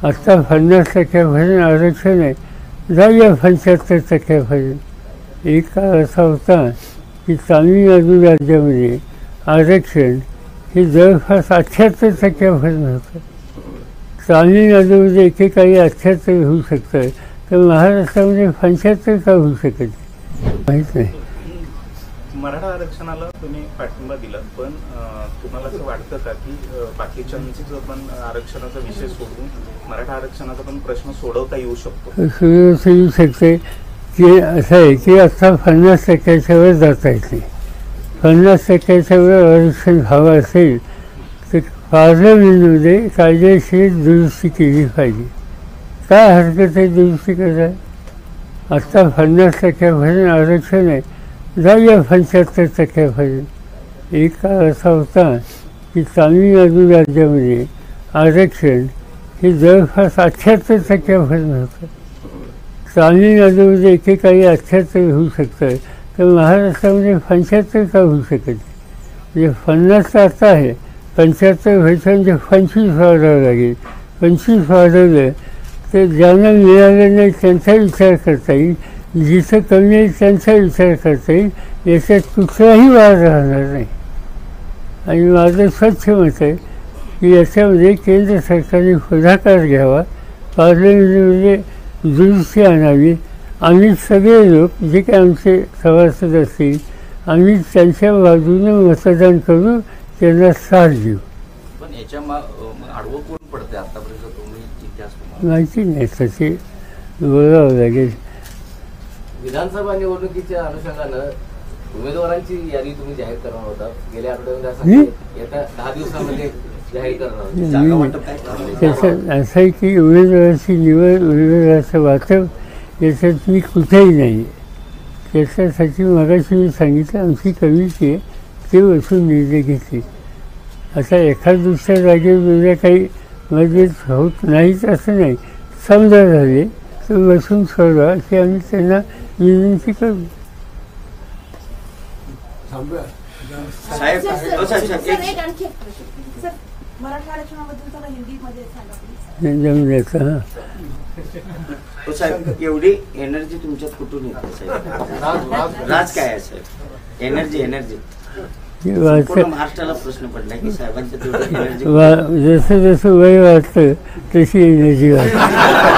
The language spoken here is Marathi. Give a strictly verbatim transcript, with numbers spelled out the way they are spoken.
आत्ता पन्नास टक्क्यापर्यंत आरक्षण आहे, जाऊया पंच्याहत्तर टक्क्यापर्यंत. एक काळ असा होता की तामिळनाडू राज्यामध्ये आरक्षण हे जवळपास अठ्ठ्याहत्तर टक्क्यापर्यंत होतं. तामिळनाडूमध्ये एकेकाळी अठ्ठ्याहत्तर होऊ शकतं, तर महाराष्ट्रामध्ये पंच्याहत्तर का होऊ शकत माहीत नाही. मराठा आरक्षणाला तुम्ही पाठिंबा दिला, पण तुम्हाला असं वाटतं का की बाकीच्यांचं पण आरक्षणाचा विषय सोडून मराठा आरक्षणाचा पण प्रश्न सोडवता येऊ शकतो? सोडवता येऊ शकते. की असं आहे की आता पन्नास टक्क्याच्या वर जाता येते. पन्नास टक्क्याच्या वर आरक्षण हवं असेल तर पार्लमेंटमध्ये कायदेशीर दुरुस्ती केली पाहिजे. काय हरकत आहे दुरुस्ती करायला? आत्ता पन्नास टक्क्यापर्यंत आरक्षण आहे, जाऊया पंच्याहत्तर टक्क्यापर्यंत. एक काळ असा होता की तामिळनाडू राज्यामध्ये आरक्षण हे जवळपास अठ्ठ्याहत्तर टक्क्यापर्यंत होतं. तामिळनाडूमध्ये एकेकाळी अठ्ठ्याहत्तर होऊ शकतं, तर महाराष्ट्रामध्ये पंच्याहत्तर का होऊ शकत? म्हणजे पन्नास आता आहे, पंच्याहत्तर व्हायचं म्हणजे पंचवीस वाढावं लागेल. पंचवीस वाढवलं तर ज्यांना मिळालं नाही त्यांचा विचार करता येईल, जिथं कमी आहे त्यांचा विचार करता येईल. याच्यात कुठलाही वाद राहणार नाही. आणि माझं स्वच्छ मत आहे की याच्यामध्ये केंद्र सरकारने पुढाकार घ्यावा, पार्लमेंटमध्ये दुरुस्ती आणावी. आम्ही सगळे लोक जे काही आमचे सभासद असतील आम्ही त्यांच्या बाजूने मतदान करू, त्यांना साथ देऊ. पण याच्या आडवं कोण पडते आतापर्यंत तुम्ही इतिहास माहिती नाही, तसे बोलावं लागेल. विधानसभा निवडणुकीच्या अनुषंगानं उमेदवारांची यादी तुम्ही जाहीर करणार होता गेल्या आठवड्यामध्ये, येत्या दहा दिवसामध्ये जाहीर करणार. त्याच्यात असं आहे की उमेदवाराची निवड, उमेदवाराचं वाटप याच्यात मी कुठेही नाही. त्याच्यासाठी मगाशी मी सांगितलं आमची कमिटी आहे, ते बसून निर्णय घेतली. आता एखाद दुसऱ्या जागेवर वेगळ्या काही मतभेद होत नाहीच असं नाही. समजा झाले तर बसून सोडवा की आम्ही त्यांना विनंती करू. जमल्याचं तो साहेब एवढी एनर्जी तुमच्यात कुठून येते साहेब? राज काय आहे साहेब? एनर्जी एनर्जी महाराष्ट्राला प्रश्न पडला की साहेबांच्या एनर्जी जसं जसं वय वाटतं तशी एनर्जी वाटते.